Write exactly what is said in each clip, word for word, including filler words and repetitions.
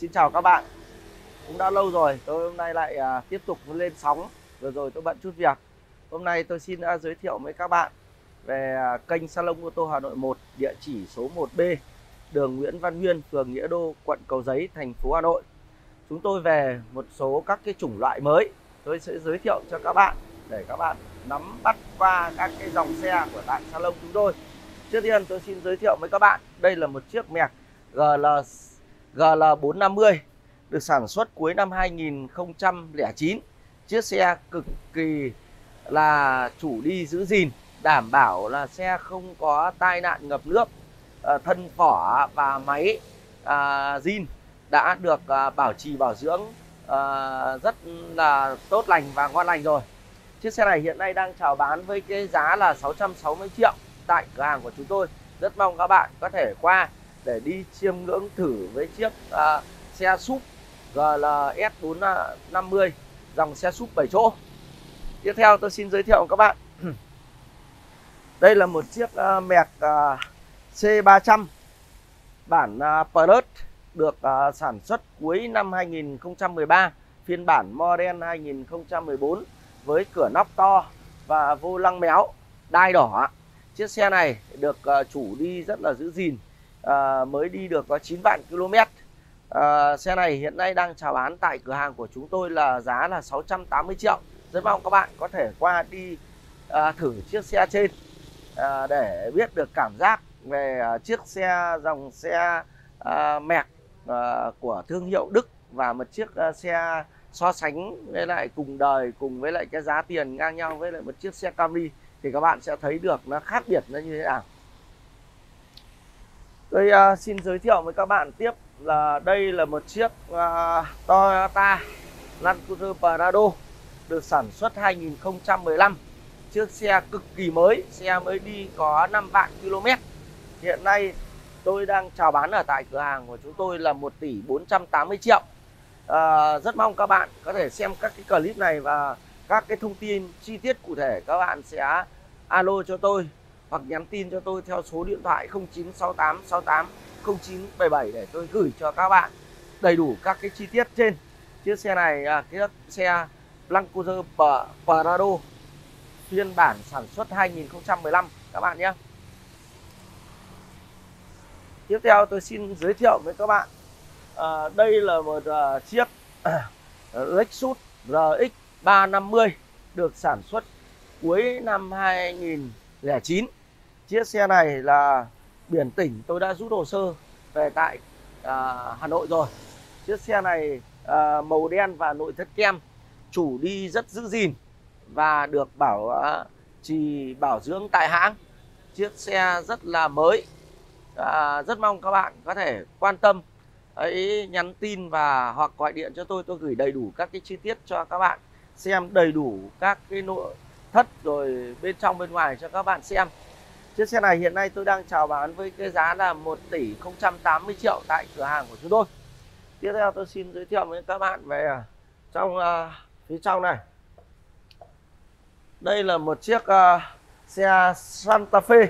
Xin chào các bạn. Cũng đã lâu rồi, tôi hôm nay lại à, tiếp tục lên sóng. Vừa rồi tôi bận chút việc. Hôm nay tôi xin à, giới thiệu với các bạn về à, kênh Salon ô tô Hà Nội một, địa chỉ số một B, đường Nguyễn Văn Huyên, phường Nghĩa Đô, quận Cầu Giấy, thành phố Hà Nội. Chúng tôi về một số các cái chủng loại mới, tôi sẽ giới thiệu cho các bạn để các bạn nắm bắt qua các cái dòng xe của tại Salon chúng tôi. Trước tiên tôi xin giới thiệu với các bạn, đây là một chiếc Merc G L G L bốn năm mươi được sản xuất cuối năm hai nghìn không trăm lẻ chín. Chiếc xe cực kỳ là chủ đi giữ gìn, đảm bảo là xe không có tai nạn ngập nước, à, thân vỏ và máy à, zin đã được à, bảo trì bảo dưỡng à, rất là tốt lành và ngon lành rồi. Chiếc xe này hiện nay đang chào bán với cái giá là sáu trăm sáu mươi triệu tại cửa hàng của chúng tôi. Rất mong các bạn có thể qua để đi chiêm ngưỡng thử với chiếc à, xe súp G L S bốn năm mươi, dòng xe súp bảy chỗ. Tiếp theo tôi xin giới thiệu với các bạn đây là một chiếc uh, Merc uh, C ba trăm bản uh, Plus, được uh, sản xuất cuối năm hai nghìn không trăm mười ba, phiên bản model hai nghìn không trăm mười bốn, với cửa nóc to và vô lăng méo, đai đỏ. Chiếc xe này được uh, chủ đi rất là giữ gìn, uh, mới đi được có chín vạn ki lô mét. Uh, xe này hiện nay đang chào bán tại cửa hàng của chúng tôi là giá là sáu trăm tám mươi triệu. Rất mong các bạn có thể qua đi uh, thử chiếc xe trên uh, để biết được cảm giác về uh, chiếc xe dòng xe uh, Merc uh, của thương hiệu Đức, và một chiếc uh, xe so sánh với lại cùng đời, cùng với lại cái giá tiền ngang nhau với lại một chiếc xe Camry, thì các bạn sẽ thấy được nó khác biệt nó như thế nào. Tôi uh, xin giới thiệu với các bạn tiếp là đây là một chiếc uh, Toyota Land Cruiser Prado được sản xuất hai nghìn không trăm mười lăm. Chiếc xe cực kỳ mới, xe mới đi có năm vạn ki lô mét. Hiện nay tôi đang chào bán ở tại cửa hàng của chúng tôi là một tỷ bốn trăm tám mươi triệu. À, rất mong các bạn có thể xem các cái clip này và các cái thông tin chi tiết cụ thể các bạn sẽ alo cho tôi hoặc nhắn tin cho tôi theo số điện thoại không chín sáu tám sáu tám không chín bảy bảy để tôi gửi cho các bạn đầy đủ các cái chi tiết trên. Chiếc xe này là chiếc xe Land Cruiser Prado phiên bản sản xuất hai nghìn không trăm mười lăm các bạn nhé. Tiếp theo tôi xin giới thiệu với các bạn à, đây là một à, chiếc à, Lexus R X ba năm mươi được sản xuất cuối năm hai nghìn không trăm lẻ chín. Chiếc xe này là biển tỉnh tôi đã rút hồ sơ về tại à, Hà Nội rồi. Chiếc xe này à, màu đen và nội thất kem, chủ đi rất giữ gìn và được bảo à, trì bảo dưỡng tại hãng. Chiếc xe rất là mới. À, rất mong các bạn có thể quan tâm ấy, nhắn tin và hoặc gọi điện cho tôi tôi gửi đầy đủ các cái chi tiết cho các bạn xem đầy đủ các cái nội thất rồi bên trong bên ngoài cho các bạn xem. Chiếc xe này hiện nay tôi đang chào bán với cái giá là một tỷ không trăm tám mươi triệu tại cửa hàng của chúng tôi. Tiếp theo tôi xin giới thiệu với các bạn về trong uh, phía trong này. Đây là một chiếc uh, xe Santa Fe.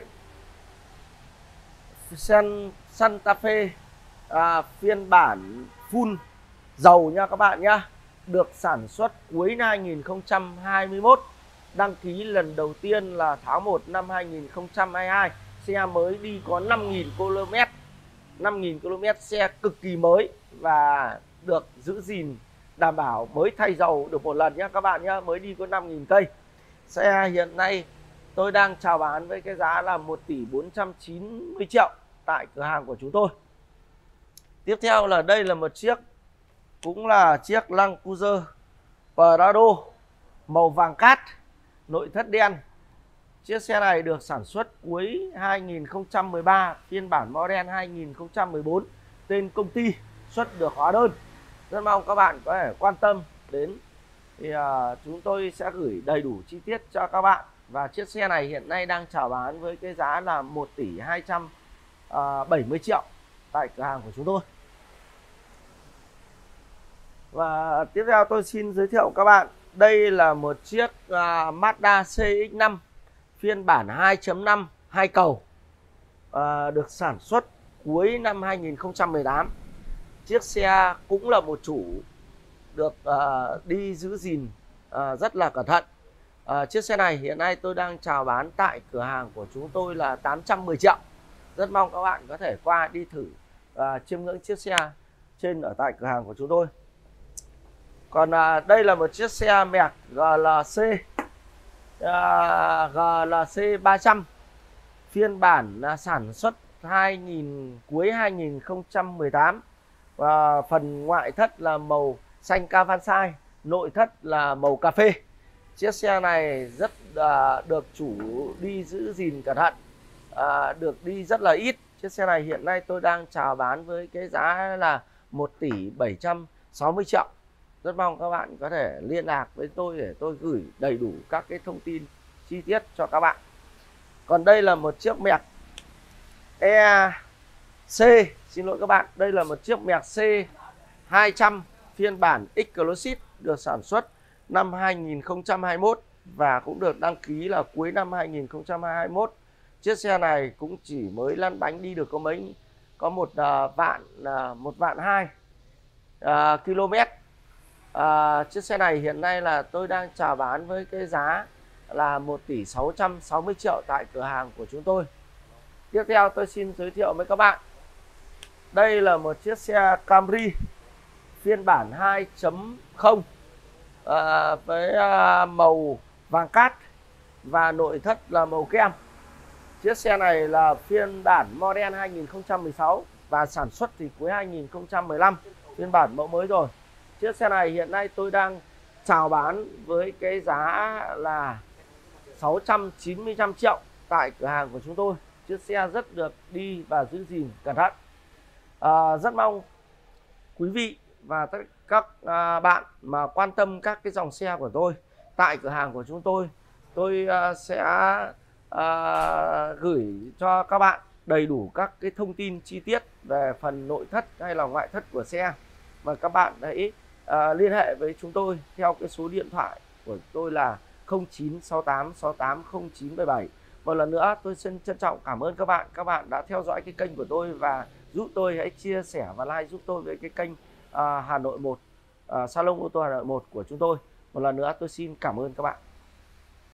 Xe Santa Fe à, phiên bản full dầu nha các bạn nhá, được sản xuất cuối năm hai nghìn không trăm hai mươi mốt, đăng ký lần đầu tiên là tháng một năm hai nghìn không trăm hai mươi hai. Xe mới đi có năm nghìn ki lô mét, năm nghìn ki lô mét, xe cực kỳ mới và được giữ gìn đảm bảo, mới thay dầu được một lần nhá các bạn nhá, mới đi có năm nghìn cây. Xe hiện nay tôi đang chào bán với cái giá là một tỷ bốn trăm chín mươi triệu tại cửa hàng của chúng tôi. Tiếp theo là đây là một chiếc, cũng là chiếc Land Cruiser Prado màu vàng cát, nội thất đen. Chiếc xe này được sản xuất cuối hai nghìn không trăm mười ba, phiên bản model hai nghìn không trăm mười bốn, tên công ty, xuất được hóa đơn. Rất mong các bạn có thể quan tâm đến thì uh, chúng tôi sẽ gửi đầy đủ chi tiết cho các bạn. Và chiếc xe này hiện nay đang chào bán với cái giá là một tỷ hai trăm bảy mươi triệu tại cửa hàng của chúng tôi. Và tiếp theo tôi xin giới thiệu các bạn, đây là một chiếc uh, Mazda C X năm phiên bản hai chấm năm hai cầu, uh, được sản xuất cuối năm hai nghìn không trăm mười tám. chiếc xe cũng là một chủ được uh, đi giữ gìn uh, rất là cẩn thận. Uh, chiếc xe này hiện nay tôi đang chào bán tại cửa hàng của chúng tôi là tám trăm mười triệu. Rất mong các bạn có thể qua đi thử và uh, chiêm ngưỡng chiếc xe trên ở tại cửa hàng của chúng tôi. Còn uh, đây là một chiếc xe Merc giê lờ xê uh, giê lờ xê ba trăm, phiên bản uh, sản xuất hai nghìn cuối hai nghìn không trăm mười tám, và phần ngoại thất là màu xanh Cavansai, nội thất là màu cà phê. Chiếc xe này rất uh, được chủ đi giữ gìn cẩn thận, uh, được đi rất là ít. Chiếc xe này hiện nay tôi đang chào bán với cái giá là một tỷ bảy trăm sáu mươi triệu. Rất mong các bạn có thể liên lạc với tôi để tôi gửi đầy đủ các cái thông tin chi tiết cho các bạn. Còn đây là một chiếc Merc e xê, xin lỗi các bạn, đây là một chiếc Merc C hai trăm phiên bản Exclusive, được sản xuất năm hai nghìn không trăm hai mươi mốt và cũng được đăng ký là cuối năm hai nghìn không trăm hai mươi mốt. Chiếc xe này cũng chỉ mới lăn bánh đi được có mấy có một uh, vạn uh, một vạn hai uh, km. Uh, chiếc xe này hiện nay là tôi đang chào bán với cái giá là một tỷ sáu trăm sáu mươi triệu tại cửa hàng của chúng tôi. Tiếp theo tôi xin giới thiệu với các bạn, đây là một chiếc xe Camry phiên bản hai chấm không à, với à, màu vàng cát và nội thất là màu kem. Chiếc xe này là phiên bản model hai nghìn không trăm mười sáu và sản xuất thì cuối hai nghìn không trăm mười lăm, phiên bản mẫu mới rồi. Chiếc xe này hiện nay tôi đang chào bán với cái giá là sáu trăm chín mươi lăm triệu tại cửa hàng của chúng tôi. Chiếc xe rất được đi và giữ gìn cẩn thận. À, rất mong quý vị và tất các à, bạn mà quan tâm các cái dòng xe của tôi tại cửa hàng của chúng tôi, tôi à, sẽ à, gửi cho các bạn đầy đủ các cái thông tin chi tiết về phần nội thất hay là ngoại thất của xe, và các bạn hãy à, liên hệ với chúng tôi theo cái số điện thoại của tôi là không chín sáu tám sáu tám không chín bảy bảy. Một lần nữa tôi xin trân trọng cảm ơn các bạn các bạn đã theo dõi cái kênh của tôi, và giúp tôi hãy chia sẻ và like giúp tôi với cái kênh uh, Hà Nội một, uh, Salon ô tô Hà Nội một của chúng tôi. Một lần nữa tôi xin cảm ơn các bạn.